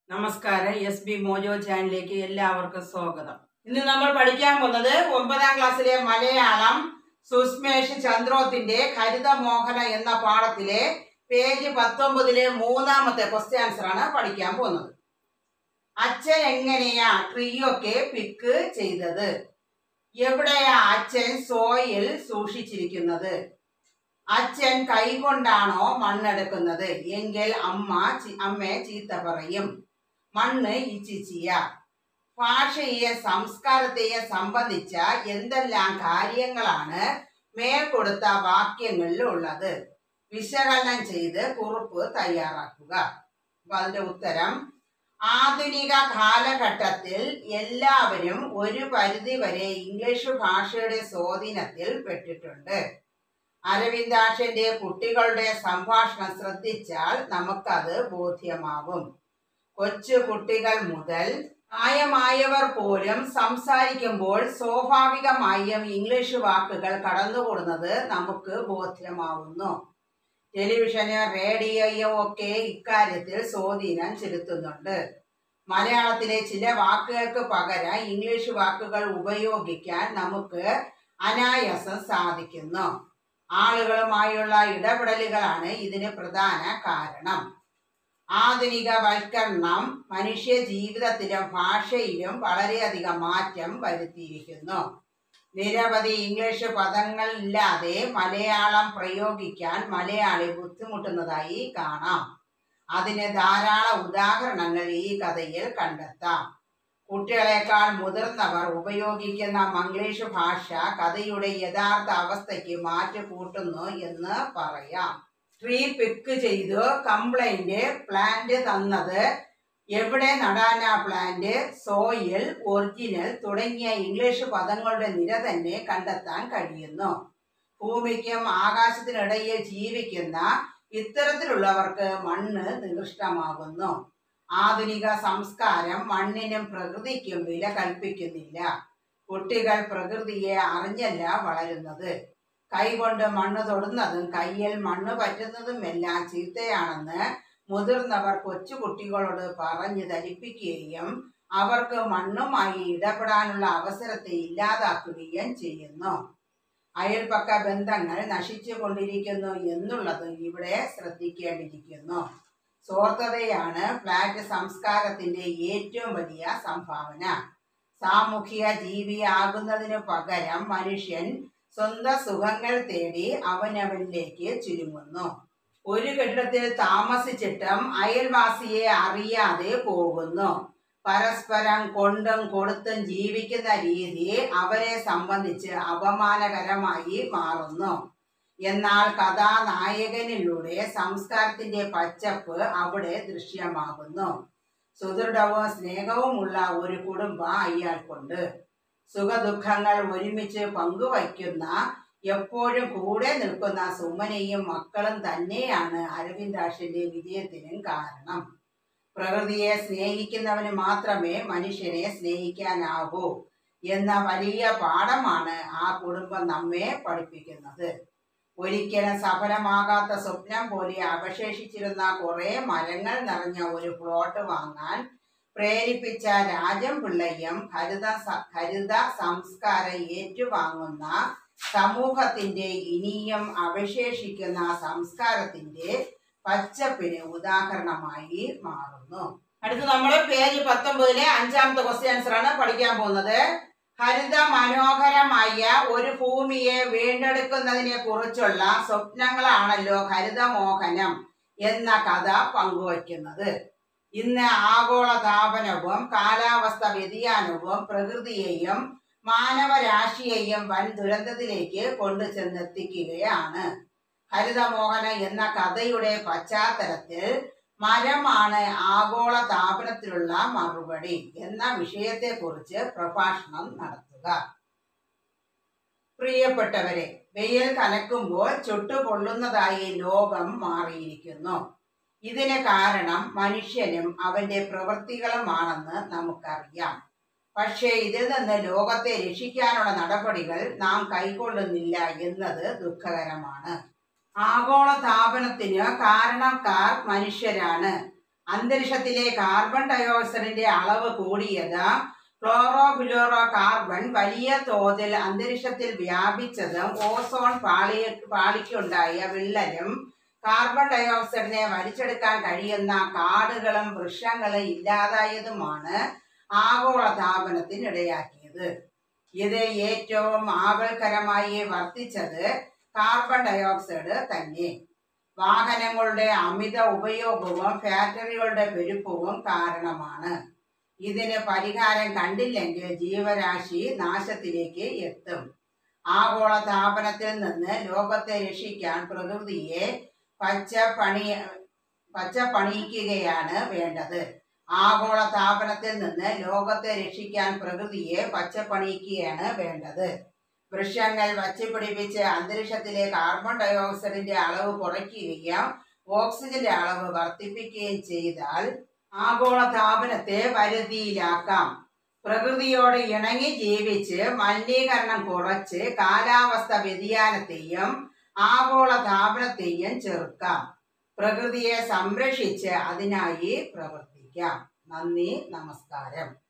നമസ്കാരം. S B mojo ചാനലിലേക്ക് എല്ലാവർക്കും സ്വാഗതം. ഇന്ന് നമ്മൾ പഠിക്കാൻ പോകുന്നത് 9ാം ക്ലാസ്സിലെ മലയാളം സുസ്മേഷ് ചന്ദ്രോത്തിന്റെ ഹരിതമോഹന എന്ന പാഠത്തിലെ പേജ് 19ലെ 3ാമത്തെ ക്വസ്റ്റ്യൻ ആൻസർ ആണ് പഠിക്കാൻ പോകുന്നത്. അച്ഛൻ എങ്ങനെയാ ട്രീയൊക്കെ പിക്ക് ചെയ്തത്? എവിടെയാ അച്ഛൻ സോയിൽ സൂക്ഷിച്ചിരിക്കുന്നത്? അച്ഛൻ കൈകൊണ്ടാണോ മണ്ണെടുക്കുന്നത്? എങ്കിൽ അമ്മയെ ചീത്ത പറയും. മണ്ണ് ഇച്ചിച്ചിയ. ഭാഷയെ സംസ്കാരത്തെയും സംബന്ധിച്ച എന്തെല്ലാം കാര്യങ്ങളാണ് മേൽ കൊടുത്ത വാക്യങ്ങളിൽ ഉള്ളത്? വിശകലനം ചെയ്ത് കുറിപ്പ് തയ്യാറാക്കുക. അപ്പൊ അതിന്റെ ഉത്തരം, ആധുനിക കാലഘട്ടത്തിൽ എല്ലാവരും ഒരു പരിധി വരെ ഇംഗ്ലീഷ് ഭാഷയുടെ സ്വാധീനത്തിൽ പെട്ടിട്ടുണ്ട്. അരവിന്ദാക്ഷന്റെ കുട്ടികളുടെ സംഭാഷണം ശ്രദ്ധിച്ചാൽ നമുക്കത് ബോധ്യമാവും. കൊച്ചു കുട്ടികൾ മുതൽ പ്രായമായവർ പോലും സംസാരിക്കുമ്പോൾ സ്വാഭാവികമായും ഇംഗ്ലീഷ് വാക്കുകൾ കടന്നുകൂടുന്നത് നമുക്ക് ബോധ്യമാവുന്നു. ടെലിവിഷനും റേഡിയോയും ഒക്കെ ഇക്കാര്യത്തിൽ സ്വാധീനം ചെലുത്തുന്നുണ്ട്. മലയാളത്തിലെ ചില വാക്കുകൾക്ക് പകരം ഇംഗ്ലീഷ് വാക്കുകൾ ഉപയോഗിക്കാൻ നമുക്ക് അനായാസം സാധിക്കുന്നു. ആളുകളുമായുള്ള ഇടപെടലുകളാണ് ഇതിന് പ്രധാന കാരണം. ആധുനികവൽക്കരണം മനുഷ്യ ജീവിതത്തിലും ഭാഷയിലും വളരെയധികം മാറ്റം വരുത്തിയിരിക്കുന്നു. നിരവധി ഇംഗ്ലീഷ് പദങ്ങളില്ലാതെ മലയാളം പ്രയോഗിക്കാൻ മലയാളി ബുദ്ധിമുട്ടുന്നതായി കാണാം. അതിന് ധാരാളം ഉദാഹരണങ്ങൾ ഈ കഥയിൽ കണ്ടെത്താം. കുട്ടികളെക്കാൾ മുതിർന്നവർ ഉപയോഗിക്കുന്ന മംഗ്ലീഷ് ഭാഷ കഥയുടെ യഥാർത്ഥ അവസ്ഥയ്ക്ക് മാറ്റു കൂട്ടുന്നു എന്ന് പറയാം. ട്രീ പിക്ക് ചെയ്തു, കംപ്ലൈന്റ്, പ്ലാന്റ് തന്നത്, എവിടെ നടാനാ പ്ലാന്റ്, സോയിൽ, ഒറിജിനൽ തുടങ്ങിയ ഇംഗ്ലീഷ് പദങ്ങളുടെ നിര തന്നെ കണ്ടെത്താൻ കഴിയുന്നു. ഭൂമിക്കും ആകാശത്തിനിടയിൽ ജീവിക്കുന്ന ഇത്തരത്തിലുള്ളവർക്ക് മണ്ണ് നികൃഷ്ടമാകുന്നു. ആധുനിക സംസ്കാരം മണ്ണിനും പ്രകൃതിക്കും വില കൽപ്പിക്കുന്നില്ല. കുട്ടികൾ പ്രകൃതിയെ അറിഞ്ഞല്ല വളരുന്നത്. കൈകൊണ്ട് മണ്ണ് തൊടുന്നതും കയ്യിൽ മണ്ണ് പറ്റുന്നതുമെല്ലാം ചീത്തയാണെന്ന് മുതിർന്നവർ കൊച്ചുകുട്ടികളോട് പറഞ്ഞു ധരിപ്പിക്കുകയും അവർക്ക് മണ്ണുമായി ഇടപെടാനുള്ള അവസരത്തെ ഇല്ലാതാക്കുകയും ചെയ്യുന്നു. അയൽപക്ക ബന്ധങ്ങൾ നശിച്ചു കൊണ്ടിരിക്കുന്നു എന്നുള്ളതും ഇവിടെ ശ്രദ്ധിക്കേണ്ടിയിരിക്കുന്നു. സ്വാർത്ഥതയാണ് ഫ്ലാറ്റ് സംസ്കാരത്തിന്റെ ഏറ്റവും വലിയ സംഭാവന. സാമൂഹിക ജീവിയാകുന്നതിനു പകരം മനുഷ്യൻ സ്വന്തം സുഖങ്ങൾ തേടി അവനവനിലേക്ക് ചുരുങ്ങുന്നു. ഒരു കെട്ടിടത്തിൽ താമസിച്ചിട്ടും അയൽവാസിയെ അറിയാതെ പോകുന്നു. പരസ്പരം കൊണ്ടും കൊടുത്തും ജീവിക്കുന്ന രീതി അവരെ സംബന്ധിച്ച് അപമാനകരമായി മാറുന്നു. എന്നാൽ കഥാനായകനിലൂടെ സംസ്കാരത്തിന്റെ പച്ചപ്പ് അവിടെ ദൃശ്യമാകുന്നു. സുദൃഢവും സ്നേഹവുമുള്ള ഒരു കുടുംബം അയാൾക്കുണ്ട്. സുഖദുഃഖങ്ങൾ ഒരുമിച്ച് പങ്കുവയ്ക്കുന്ന, എപ്പോഴും കൂടെ നിൽക്കുന്ന സുമനയും മക്കളും തന്നെയാണ് അരവിന്ദാക്ഷന്റെ വിജയത്തിനും കാരണം. പ്രകൃതിയെ സ്നേഹിക്കുന്നവന് മാത്രമേ മനുഷ്യനെ സ്നേഹിക്കാനാവൂ എന്ന വലിയ പാഠമാണ് ആ കുടുംബം നമ്മെ പഠിപ്പിക്കുന്നത്. ഒരിക്കലും സഫലമാകാത്ത സ്വപ്നം പോലെ അവശേഷിച്ചിരുന്ന കുറെ മരങ്ങൾ നിറഞ്ഞ ഒരു പ്ലോട്ട് വാങ്ങാൻ പ്രേരിപ്പിച്ച രാജൻ പിള്ളയും ഹരിത സംസ്കാരം ഏറ്റുവാങ്ങുന്ന സമൂഹത്തിന്റെ ഇനിയും അവശേഷിക്കുന്ന സംസ്കാരത്തിന്റെ പച്ചപ്പിന് ഉദാഹരണമായി മാറുന്നു. അടുത്ത് നമ്മൾ പേജ് 19ലെ 5ാമത്തെ ക്വസ്റ്റ്യൻ ആൻസർ ആണ് പഠിക്കാൻ പോകുന്നത്. ഹരിത മനോഹരമായ ഒരു ഭൂമിയെ വീണ്ടെടുക്കുന്നതിനെ കുറിച്ചുള്ള സ്വപ്നങ്ങളാണല്ലോ ഹരിതമോഹനം എന്ന കഥ പങ്കുവയ്ക്കുന്നത്. ഇന്ന് ആഗോളതാപനവും കാലാവസ്ഥ വ്യതിയാനവും പ്രകൃതിയെയും മാനവരാശിയെയും വൻ ദുരന്തത്തിലേക്ക് കൊണ്ടുചെന്നെത്തിക്കുകയാണ്. ഹരിതമോഹനം എന്ന കഥയുടെ പശ്ചാത്തലത്തിൽ മരമാണ് ആഗോള താപനത്തിലുള്ള മറുപടി എന്ന വിഷയത്തെക്കുറിച്ച് പ്രഭാഷണം നടത്തുക. പ്രിയപ്പെട്ടവരെ, വെയിൽ കനക്കുമ്പോൾ ചുട്ടുപൊള്ളുന്നതായി ലോകം മാറിയിരിക്കുന്നു. ഇതിന് കാരണം മനുഷ്യനും അവന്റെ പ്രവൃത്തികളുമാണെന്ന് നമുക്കറിയാം. പക്ഷേ ഇതിൽ നിന്ന് ലോകത്തെ രക്ഷിക്കാനുള്ള നടപടികൾ നാം കൈക്കൊള്ളുന്നില്ല എന്നത് ദുഃഖകരമാണ്. ആഗോള താപനത്തിന് കാരണക്കാർ മനുഷ്യരാണ്. അന്തരീക്ഷത്തിലെ കാർബൺ ഡയോക്സൈഡിന്റെ അളവ് കൂടിയത്, ക്ലോറോ കാർബൺ വലിയ തോതിൽ അന്തരീക്ഷത്തിൽ വ്യാപിച്ചതും, ഓസോൺ പാളിക്കുണ്ടായ വിള്ളലും, കാർബൺ ഡയോക്സൈഡിനെ വലിച്ചെടുക്കാൻ കഴിയുന്ന കാടുകളും വൃക്ഷങ്ങളും ഇല്ലാതായതുമാണ് ആഗോളതാപനത്തിനിടയാക്കിയത്. ഇത് ഏറ്റവും ആപൽക്കരമായി വർദ്ധിച്ചത് കാർബൺ ഡയോക്സൈഡ് തന്നെ. വാഹനങ്ങളുടെ അമിത ഉപയോഗവും ഫാക്ടറികളുടെ പെരുപ്പവും കാരണമാണ്. ഇതിന് പരിഹാരം കണ്ടില്ലെങ്കിൽ ജീവരാശി നാശത്തിലേക്ക് എത്തും. ആഗോളതാപനത്തിൽ നിന്ന് ലോകത്തെ രക്ഷിക്കാൻ പ്രകൃതിയെ പച്ചപ്പണിയിക്കുകയാണ് വേണ്ടത്. ആഗോളതാപനത്തിൽ നിന്ന് ലോകത്തെ രക്ഷിക്കാൻ പ്രകൃതിയെ പച്ചപ്പണിയിക്കുകയാണ് വേണ്ടത്. വൃക്ഷങ്ങൾ വച്ചുപിടിപ്പിച്ച് അന്തരീക്ഷത്തിലെ കാർബൺ ഡയോക്സൈഡിന്റെ അളവ് കുറയ്ക്കുകയും ഓക്സിജന്റെ അളവ് വർദ്ധിപ്പിക്കുകയും ചെയ്താൽ ആഗോളതാപനത്തെ വരുതിയിലാക്കാം. പ്രകൃതിയോട് ഇണങ്ങി ജീവിച്ച് മലിനീകരണം കുറച്ച് കാലാവസ്ഥ വ്യതിയാനത്തെയും ആഗോളതാപനത്തെയും ചെറുക്കാം. പ്രകൃതിയെ സംരക്ഷിച്ച് അതിനായി പ്രവർത്തിക്കാം. നന്ദി, നമസ്കാരം.